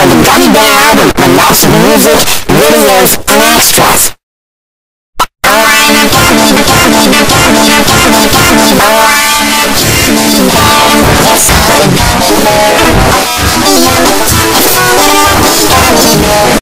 the gummy bear album, and lots of music, videos,